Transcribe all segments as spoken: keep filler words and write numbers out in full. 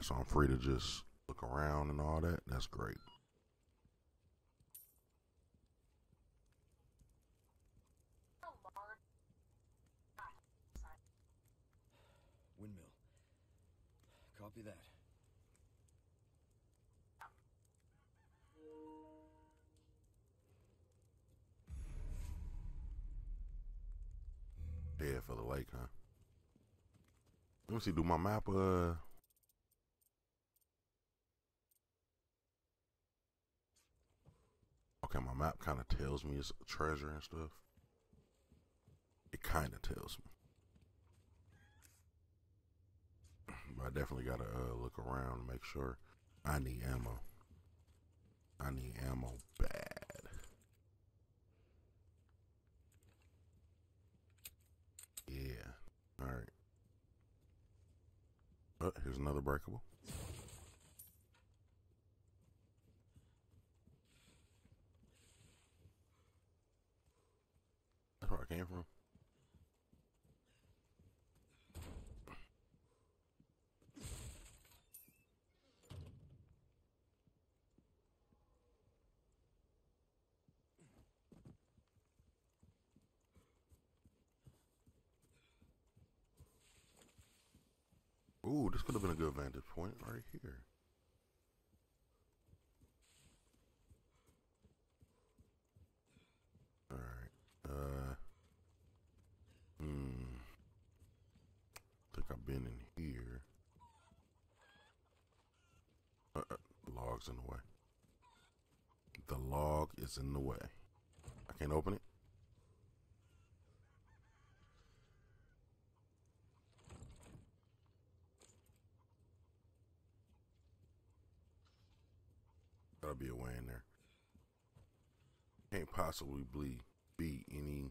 Alright, so I'm free to just look around and all that. That's great. Windmill. Copy that. Yeah, for the lake, huh? Let me see, do my map, uh... Okay, my map kind of tells me it's a treasure and stuff. It kind of tells me. But I definitely gotta uh, look around and make sure. I need ammo. I need ammo bad. Yeah. Alright. Oh, here's another breakable. That's where I came from. Ooh, this could have been a good vantage point right here. Alright. Uh. Hmm. I think I've been in here. Uh, uh, the log's in the way. The log is in the way. I can't open it. Gotta be a way in there. Can't possibly be, be any...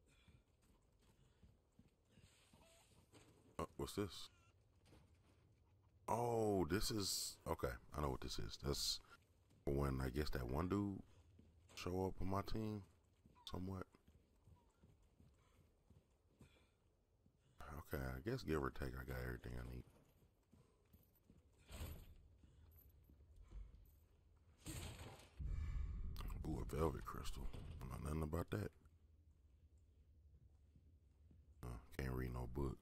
Uh, what's this? Oh, this is... Okay, I know what this is. That's when I guess that one dude show up on my team somewhat. Okay, I guess give or take I got everything I need. Ooh, a velvet crystal. I know nothing about that. Uh, can't read no books.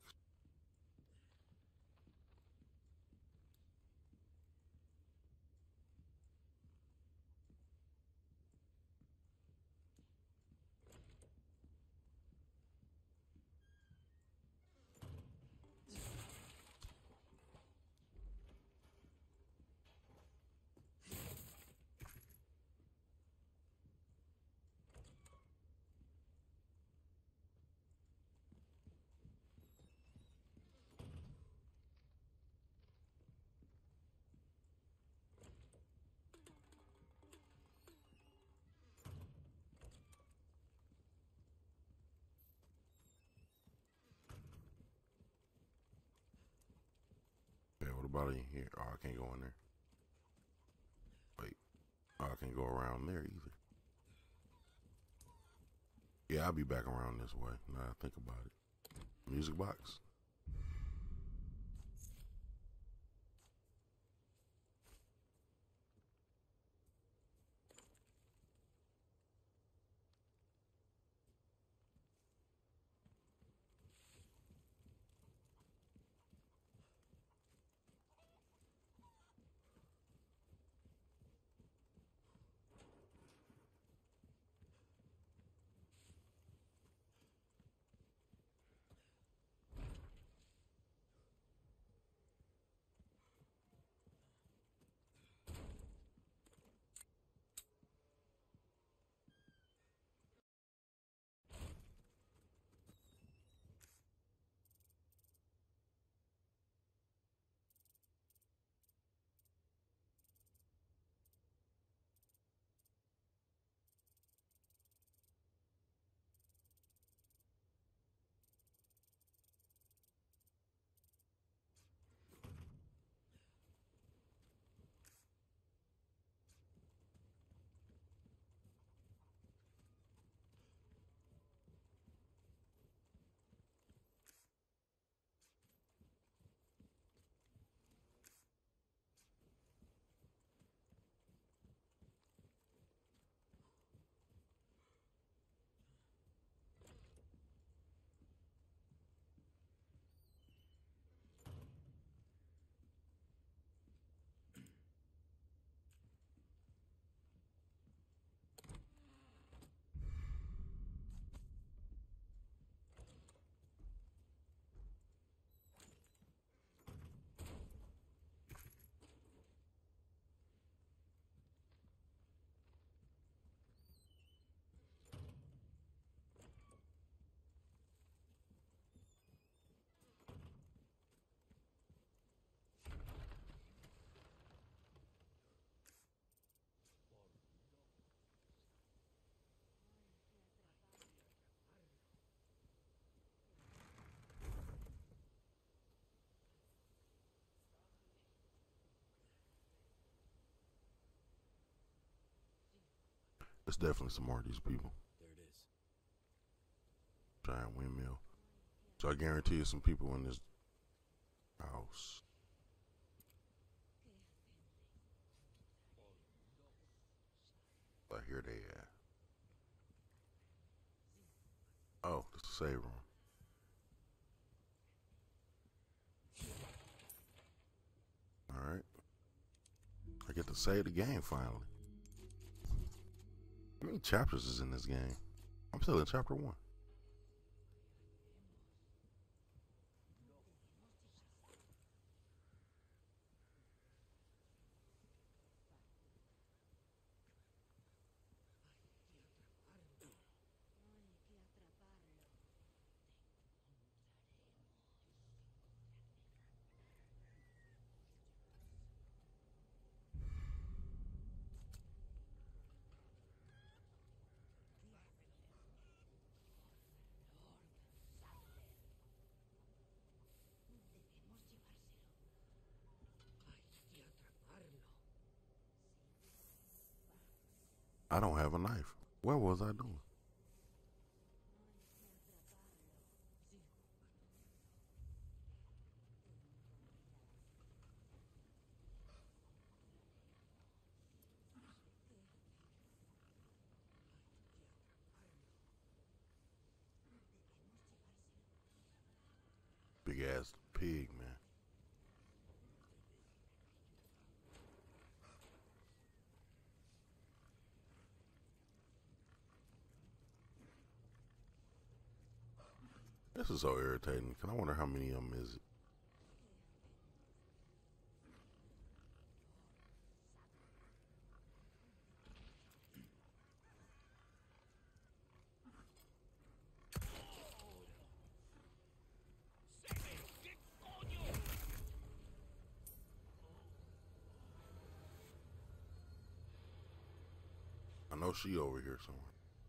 Okay, what about in here? Oh, I can't go in there. Wait. Oh, I can't go around there either. Yeah, I'll be back around this way. Now I think about it. Music box. There's definitely some more of these people. There it is. Giant windmill. So I guarantee you some people in this house. I hear they at. Oh, it's a save room. Alright. I get to save the game finally. How many chapters is in this game? I'm still in chapter one. I don't have a knife. What was I doing? Big ass pig, man. This is so irritating. Can I wonder how many of them is it? I know she over here somewhere.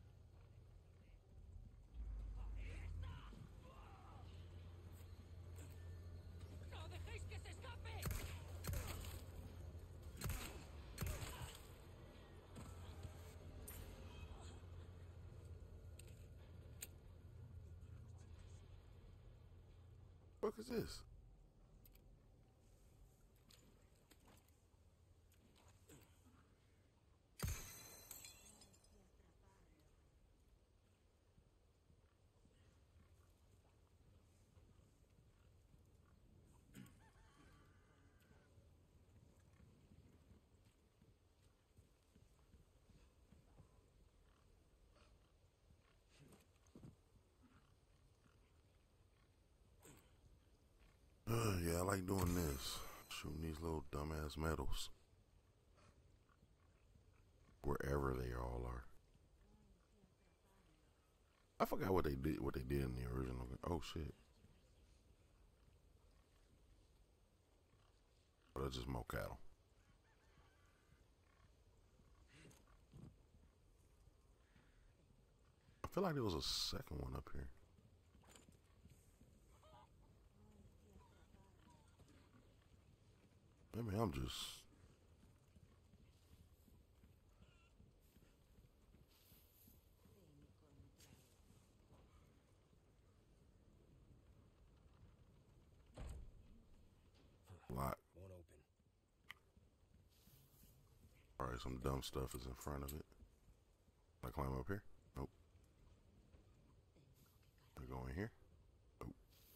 What is this? Uh, yeah, I like doing this. Shooting these little dumbass medals. Wherever they all are. I forgot what they did what they did in the original. Oh shit. But that's just more cattle. I feel like there was a second one up here. Maybe I'm just... Lock. Won't open. Alright, some dumb stuff is in front of it. Can I climb up here? Nope. I go in here? Nope.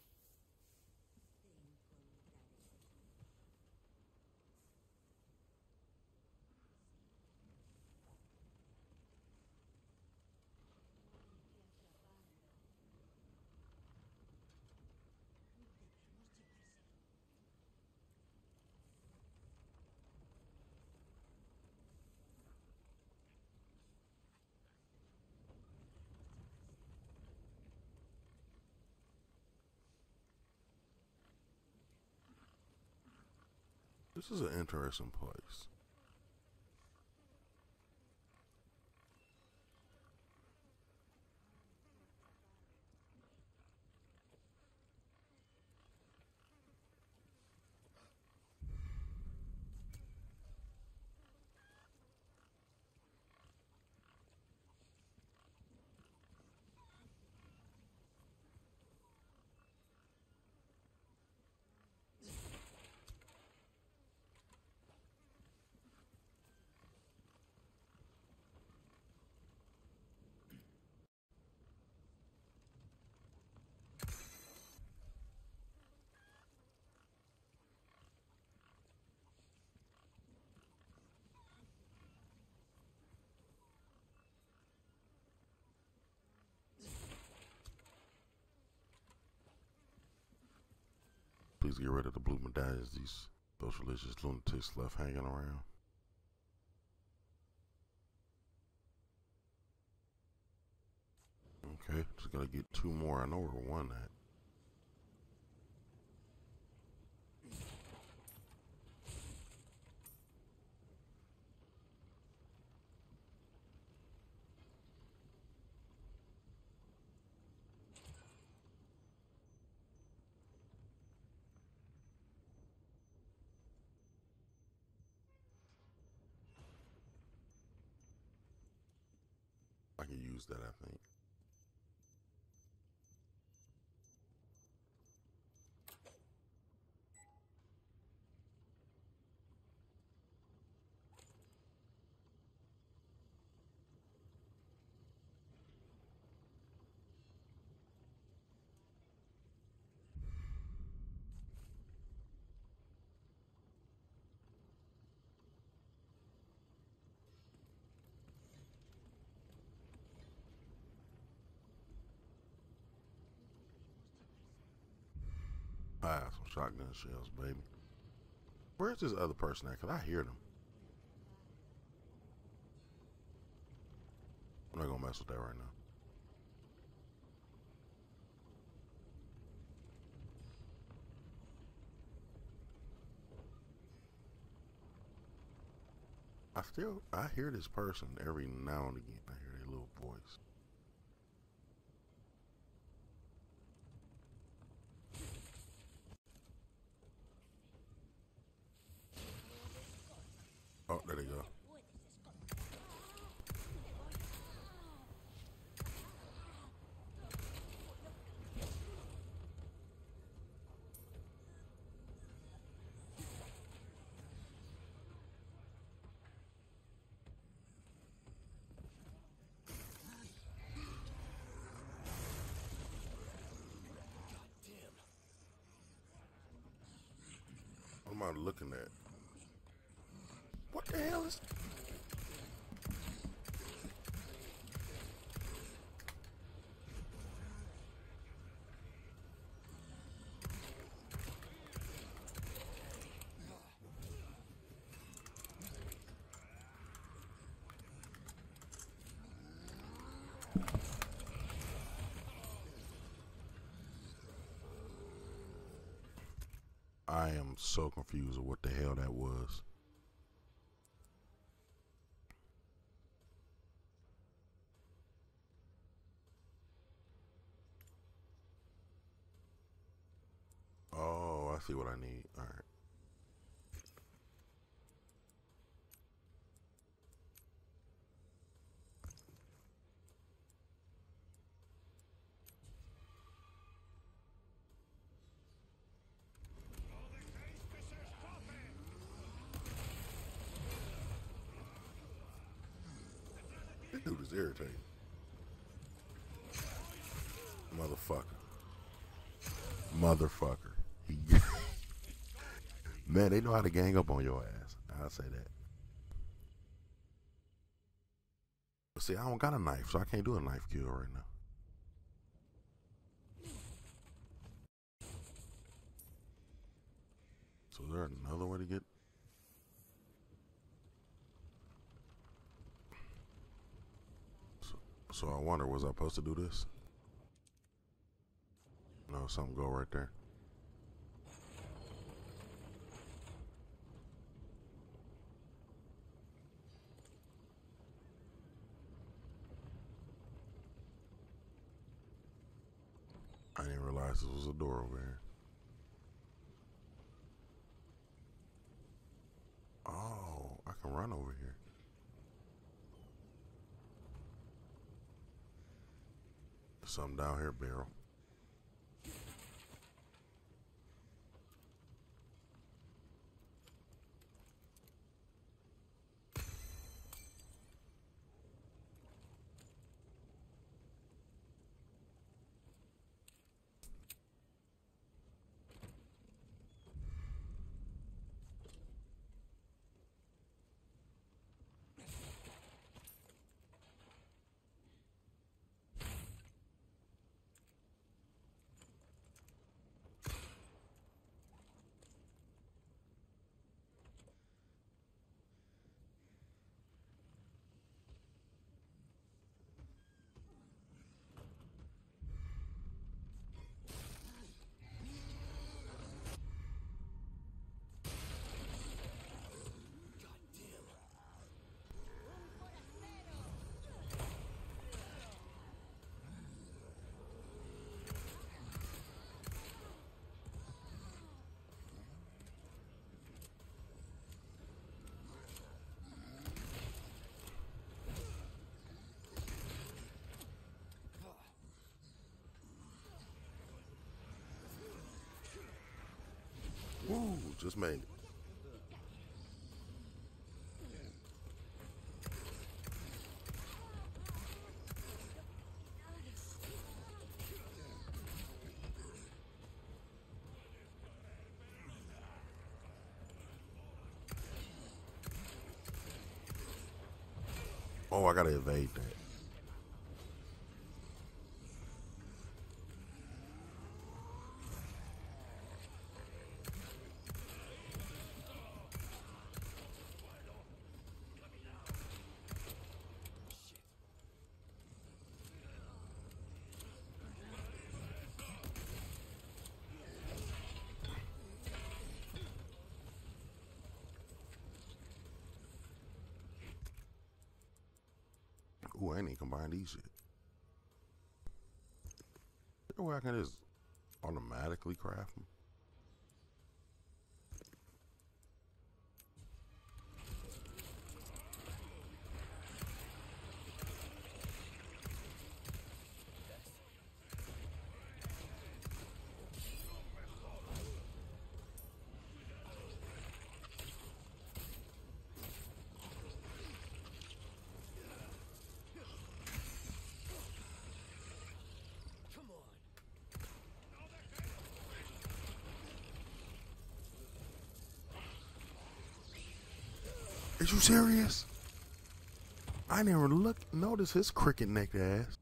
This is an interesting place. Please get rid of the blue medallions these those religious lunatics left hanging around. Okay, just gotta get two more. I know where one at. I can use that, I think. I have some shotgun shells, baby. Where's this other person at? Cause I hear them. I'm not gonna mess with that right now. I still, I hear this person every now and again. I hear their little voice. Oh, there they go. What am I looking at? What the hell is... I am so confused with what the hell that was. Oh, I see what I need. All right. This dude is irritating. Motherfucker. Motherfucker. He Man, they know how to gang up on your ass. I'll say that. But see, I don't got a knife, so I can't do a knife kill right now. So is there another way to get... So, so I wonder, was I supposed to do this? No, something go right there. I didn't realize this was a door over here. Oh, I can run over here. There's something down here, barrel. Just made it. Oh, I gotta evade that. Ooh, I ain't even combine these shit. Is there a way I can just automatically craft them? Is you serious? I never look notice his cricket necked ass.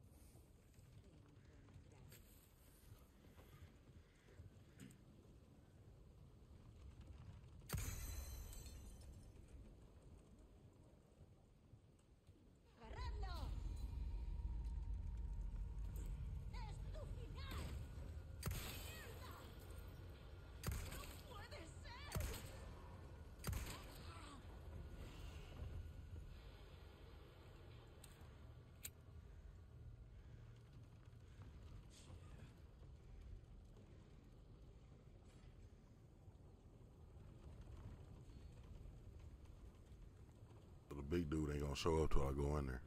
The big dude ain't gonna show up till I go in there.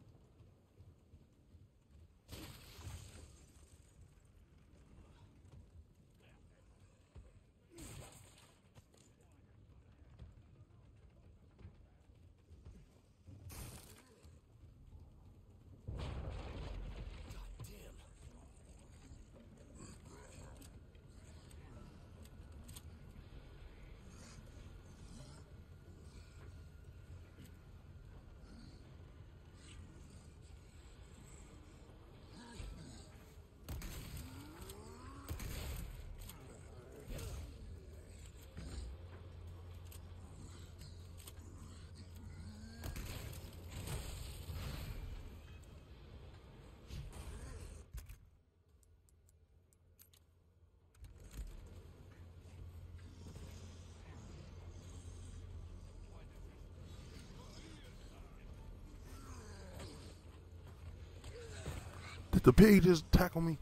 Did the pig just tackle me?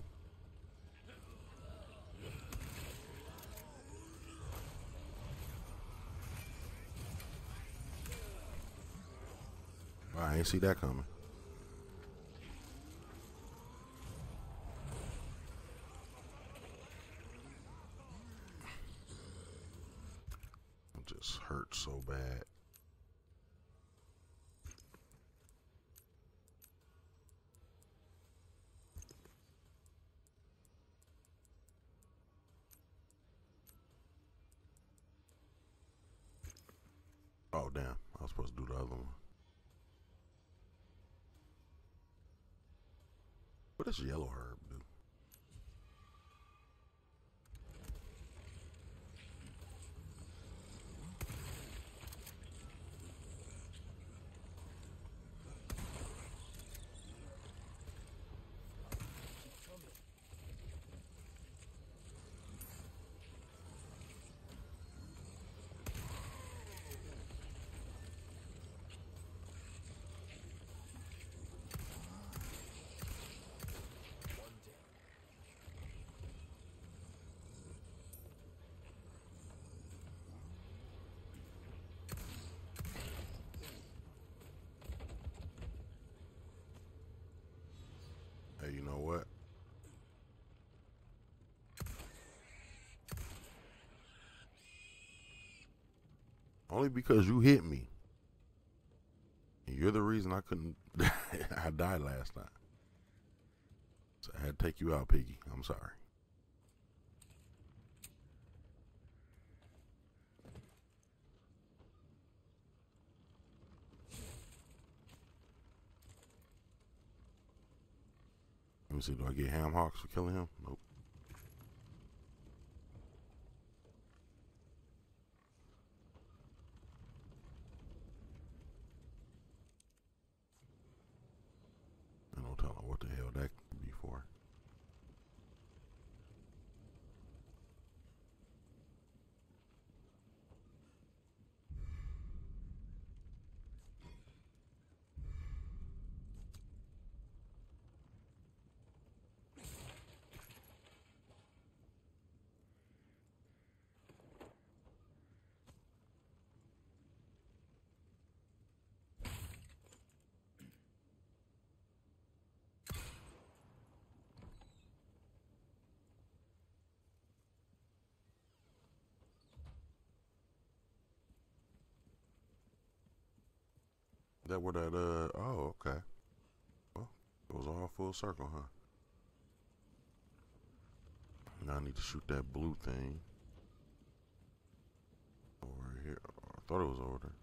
I ain't see that coming. It just hurts so bad. Oh, damn. I was supposed to do the other one. What does yellow herb do? Only because you hit me. And you're the reason I couldn't. I died last time. So I had to take you out, Piggy. I'm sorry. Let me see. Do I get ham hocks for killing him? Nope. I don't tell her what the hell that could be for. That where that, uh, oh, okay. Well, it was all full circle, huh? Now I need to shoot that blue thing. Over here. I thought it was over there.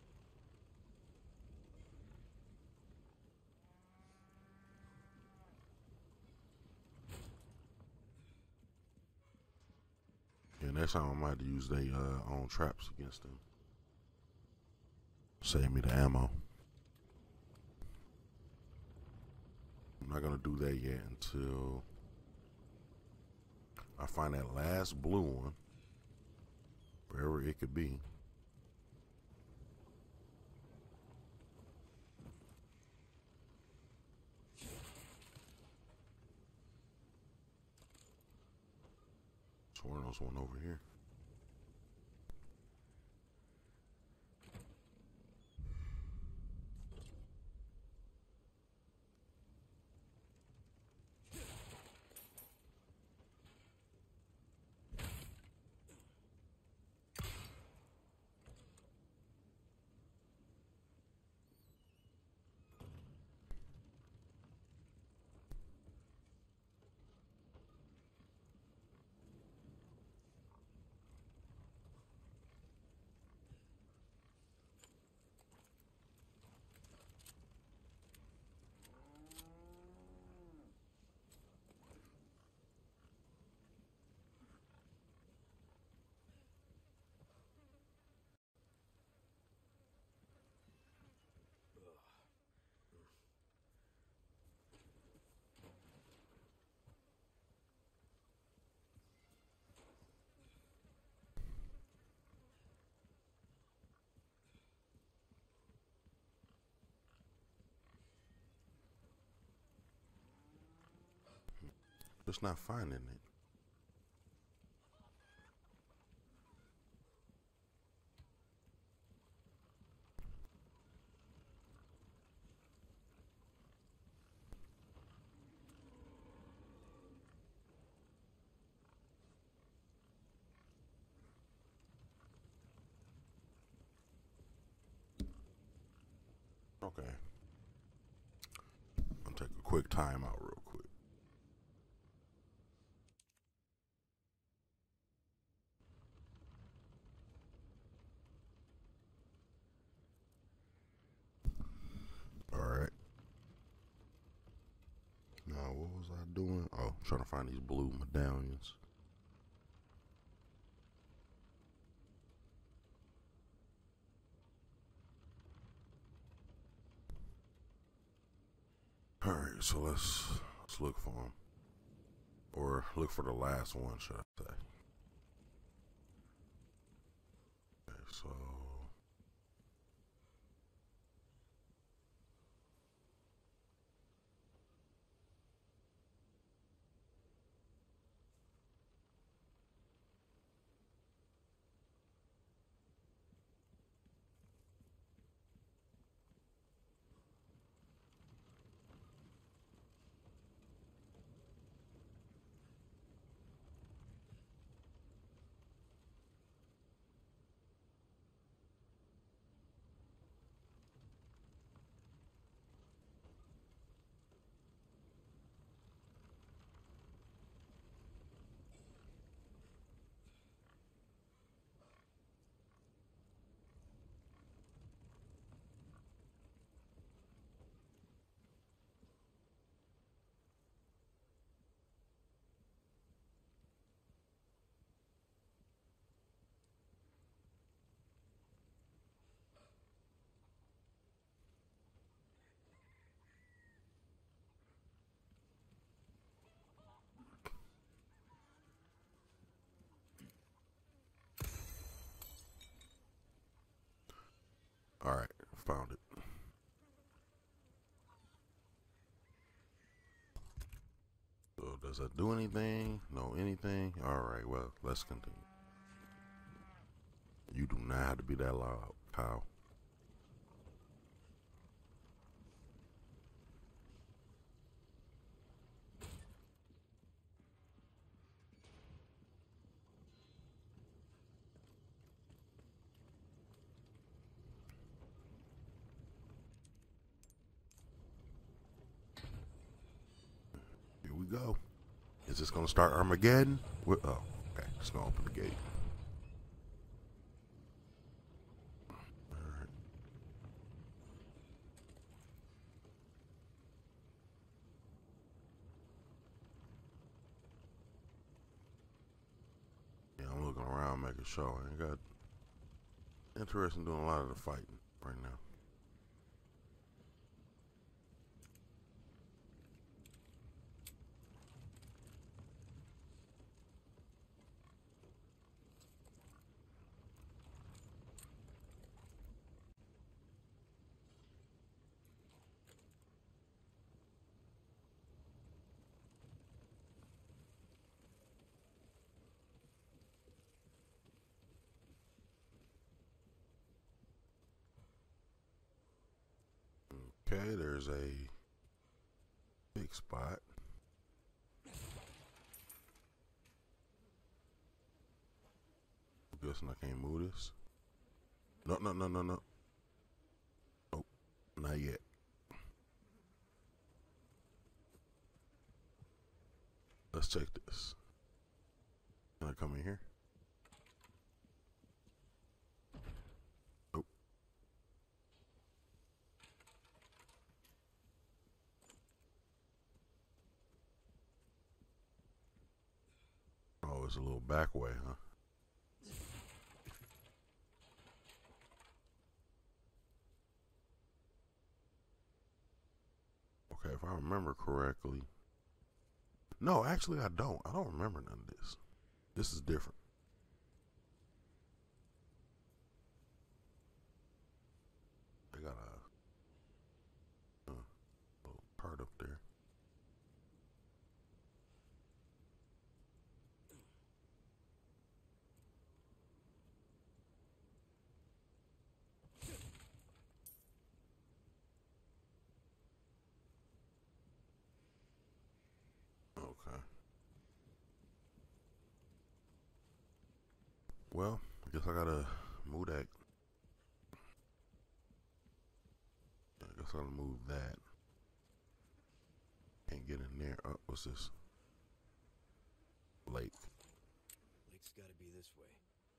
Yeah, next time I might use their uh, own traps against them. Save me the ammo. I'm not gonna do that yet until I find that last blue one, wherever it could be. Sworn there's one over here. Just not finding it. Okay. I'll take a quick time out real quick. Alright. Now, what was I doing? Oh, trying to find these blue medallions. Alright, so let's let's look for them. Or look for the last one, should I say. Okay, so Alright, found it. So does that do anything? No, anything? Alright, well, let's continue. You do not have to be that loud, Kyle. Here we go. Is this gonna start Armageddon? We're, oh, okay. Just gonna open the gate. Alright. Yeah, I'm looking around, making sure. I ain't got interest in doing a lot of the fighting right now. Okay, there's a big spot. I'm guessing I can't move this. No, no, no, no, no. Oh, not yet. Let's check this. Can I come in here? Nope. Oh, it's a little back way, huh? Okay, if I remember correctly. No, actually I don't. I don't remember none of this. This is different. They got a, uh, little part up there. Okay. Well, I guess I gotta move that. I guess I gotta move that. Can't get in there. Oh, what's this? Lake. Lake's gotta be this way.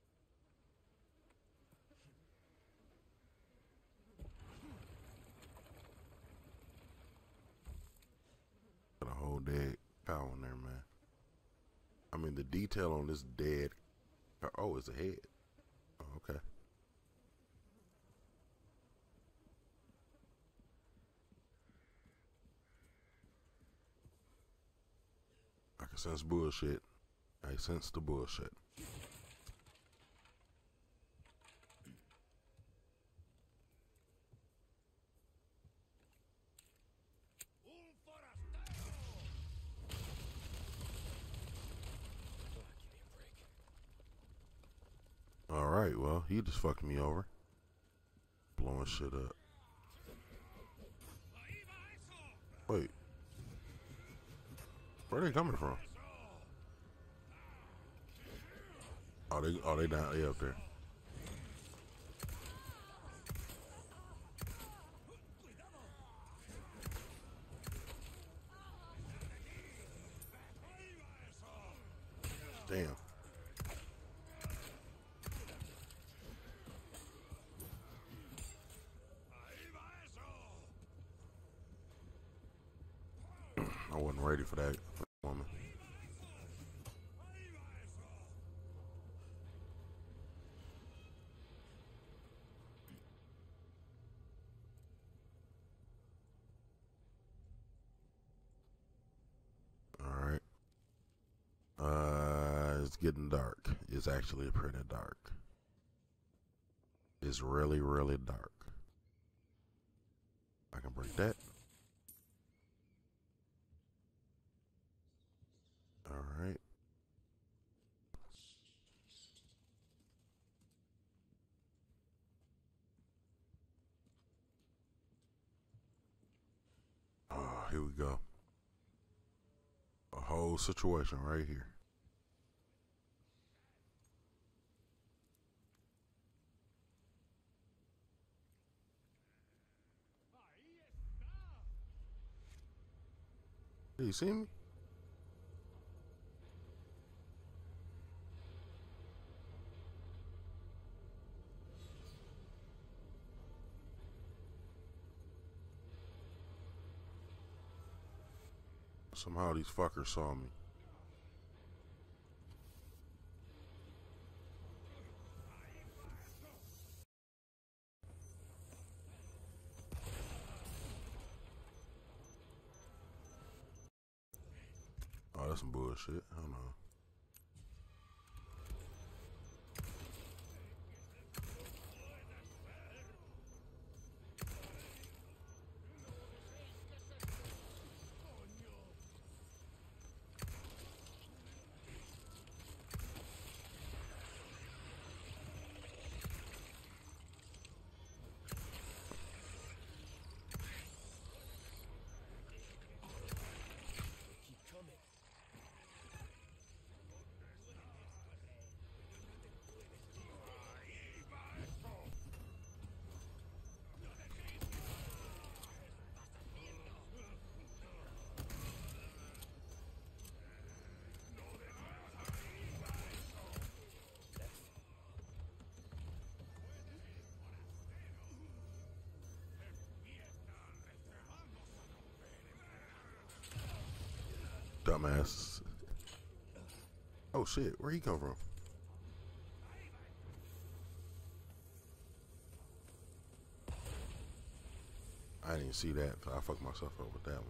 Got a whole dead cow in there, man. I mean, the detail on this dead. Oh, it's a head. Oh, okay. I can sense bullshit. I sense the bullshit. Alright, well, he just fucked me over. Blowing shit up. Wait. Where are they coming from? Oh, they, oh, they down, they up there. Damn. I wasn't ready for that woman. Alright. Uh, it's getting dark. It's actually pretty dark. It's really, really dark. I can break that. All right. Oh, here we go. A whole situation right here. Do you see me? Somehow these fuckers saw me. Oh, that's some bullshit. I don't know. Keep coming. Dumbass. Oh shit, where he come from? I didn't see that, so I fucked myself up with that one.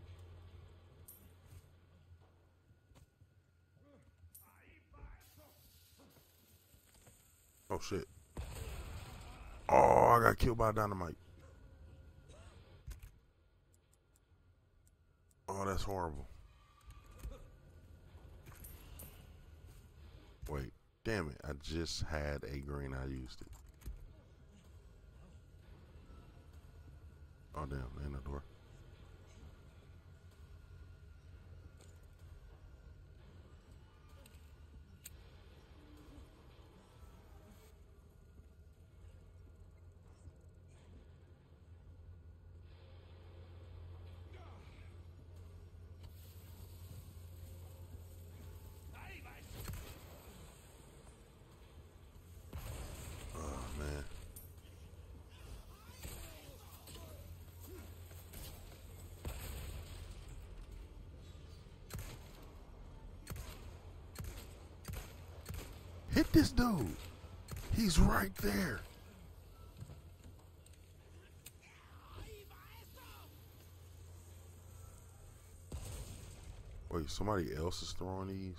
Oh shit. Oh, I got killed by dynamite. Oh, that's horrible. Wait, damn it. I just had a green. I used it. Oh, damn. There ain't no door. Oh, man. Hit this dude. He's right there. Wait, somebody else is throwing these?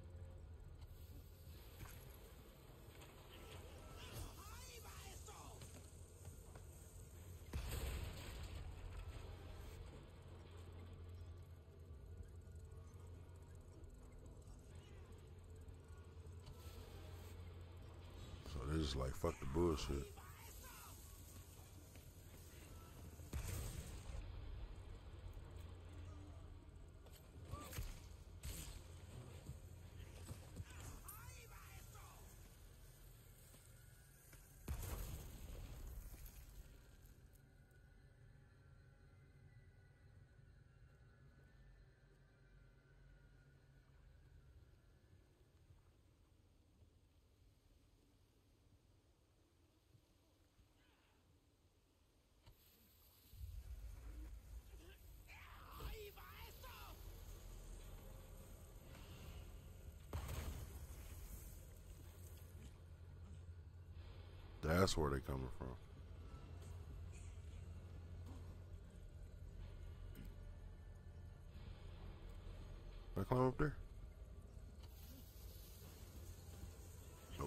So they're just like, fuck the bullshit. That's where they coming from. Can I climb up there? Nope.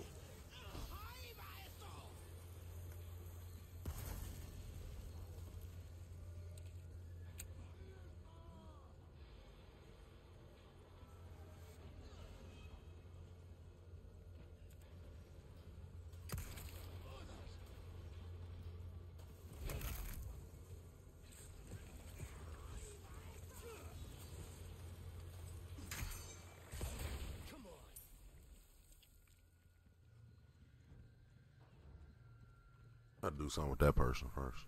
I'll do something with that person first.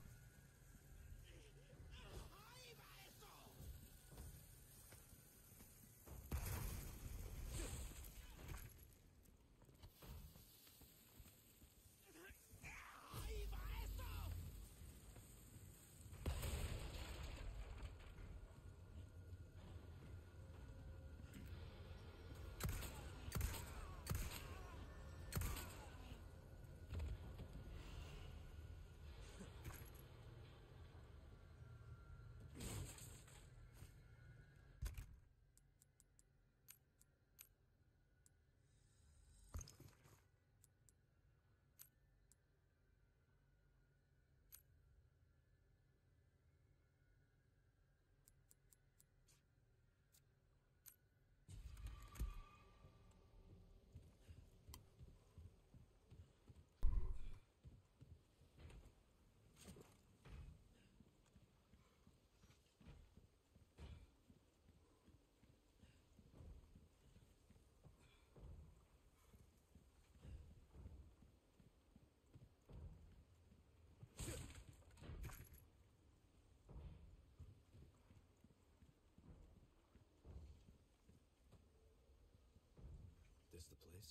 This the place?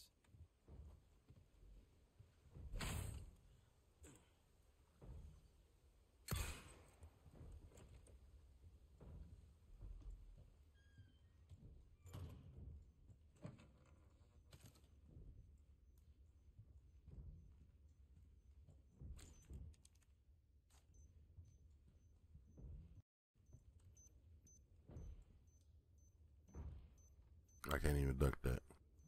I can't even duck that.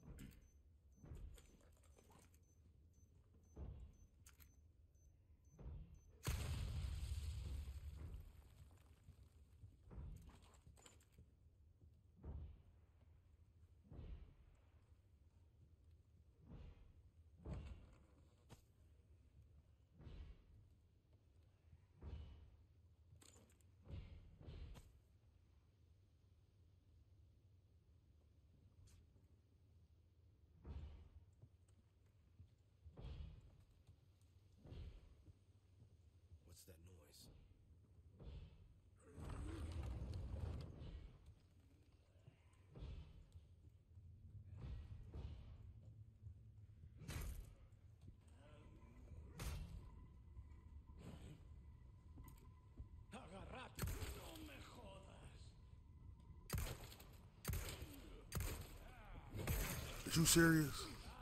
What's that noise? Agarrate. No me jodas. Is you serious?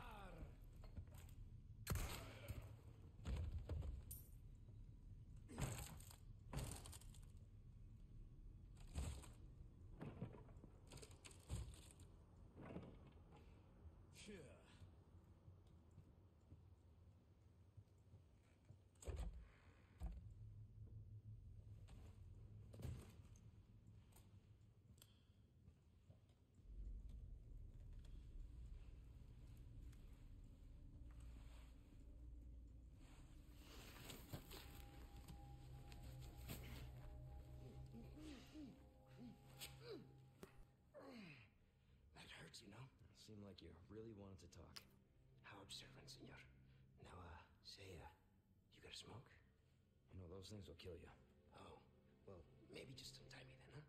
That hurts, you know? Seemed like you really wanted to talk. How observant, senor. Now, uh, say, uh, you got a smoke? You know, those things will kill you. Oh, well, maybe just untie me then, huh?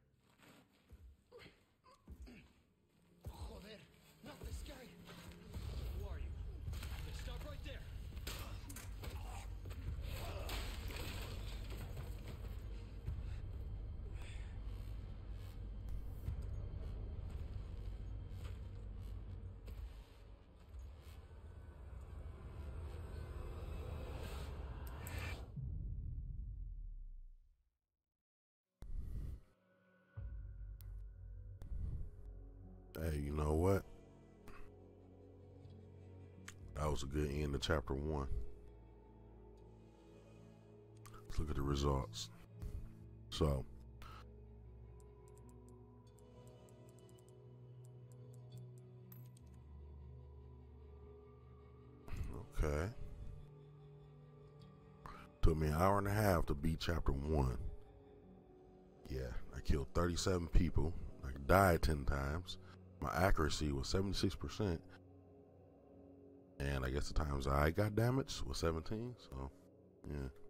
Joder, not this guy! Who are you? Okay, stop right there! Hey, you know what? That was a good end to chapter one. Let's look at the results. So, okay. Took me an hour and a half to beat chapter one. Yeah, I killed thirty-seven people. I died ten times. My accuracy was seventy-six percent. And I guess the times I got damaged was seventeen, so Yeah.